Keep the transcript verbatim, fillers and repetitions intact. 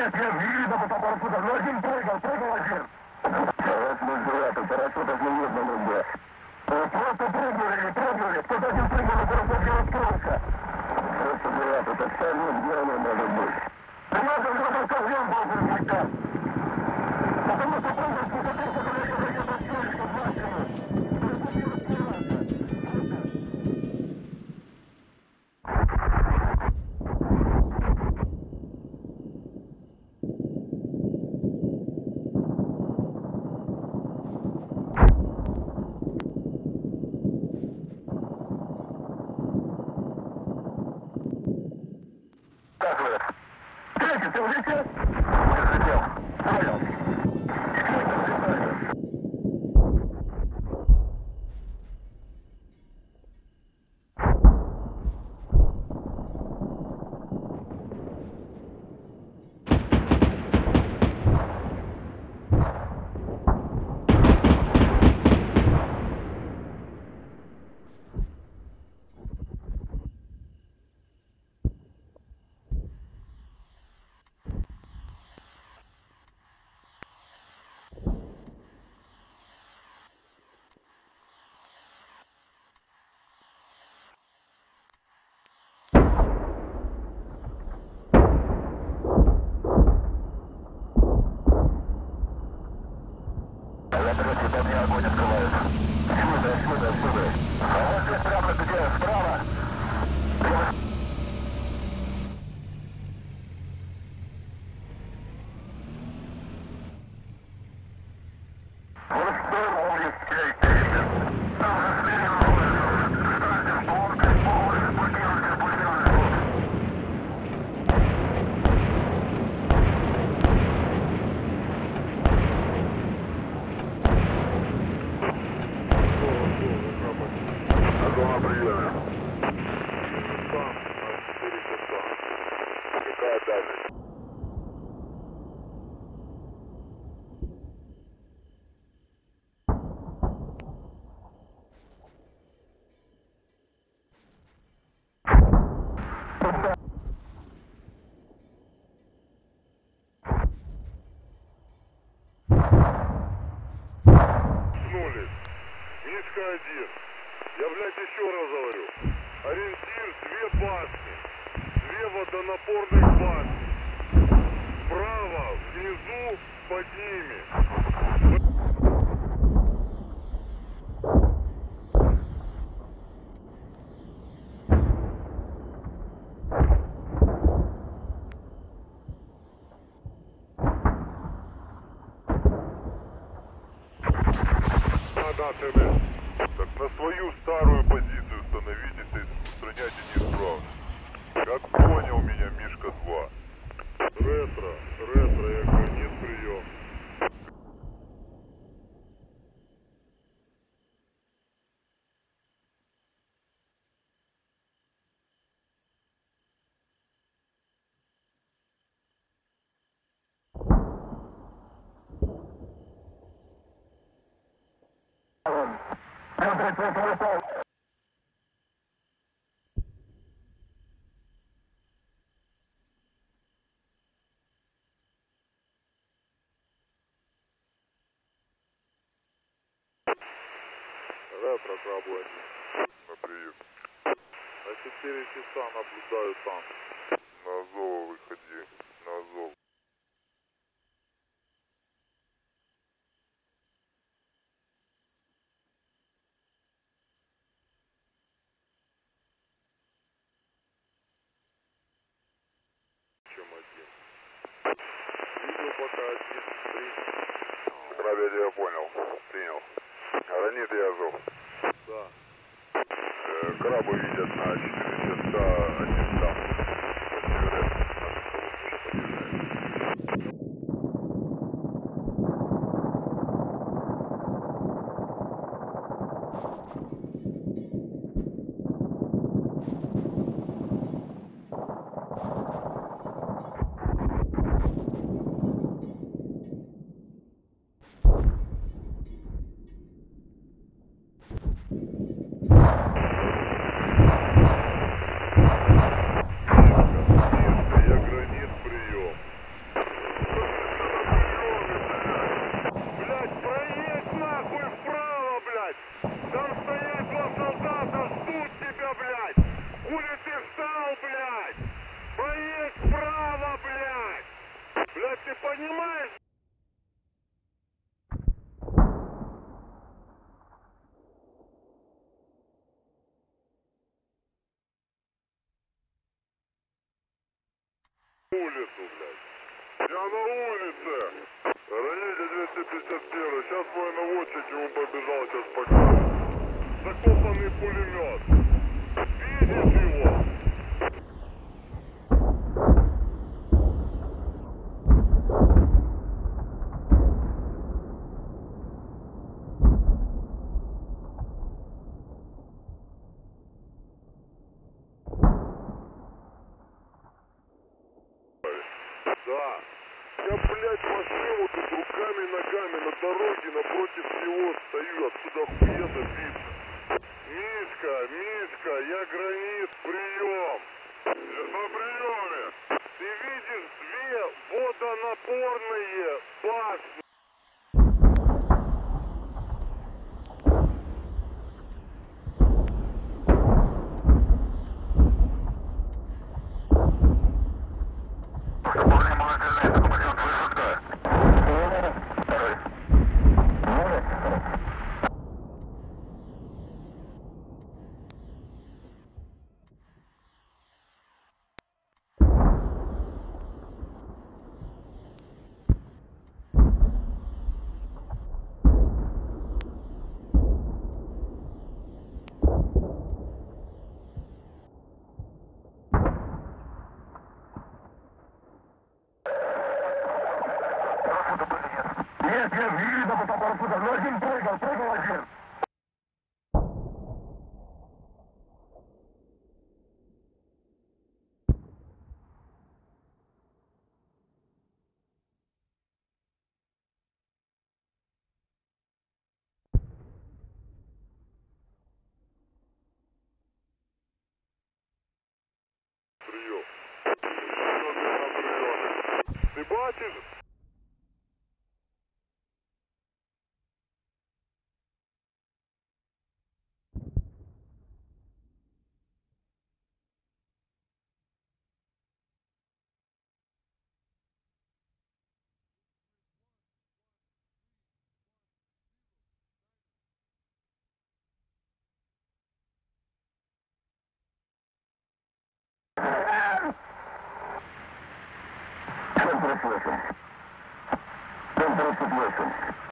один. Я, блядь, еще раз говорю. Ориентир две башни. Две водонапорных башни. Справа, внизу, под ними. Надо, так на свою старую позицию становитесь и устраняйте неисправность. Как понял меня, Мишка два. Ретро, ретро, я говорю, нет прием. Ретро, крабу один. На прием. На четыре часа наблюдаю там. На Азово выходи. На Азов. Чем один. Видео пока один, три. Крабе, я понял. Принял. Ранит и Азов. Да. Э, крабы видят на четыре часа, один там. Как ты понимаешь? Улицу, блядь. Я на улице. Ранение двести пятьдесят один. Сейчас твой наводчик ему побежал, сейчас покажет. Закопанный пулемет. Видишь его? Да. Я, блядь, машину тут руками и ногами на дороге напротив него стою, отсюда охуенно видно. Мишка, Мишка, я границ, прием. Я на приеме. Ты видишь две водонапорные башни. Нет, нет, не видно по парашютам, но один прыгал, прыгал один. Прием. Что ты на приеме? Ты бачишь? семь тридцать восемь. семь тридцать восемь.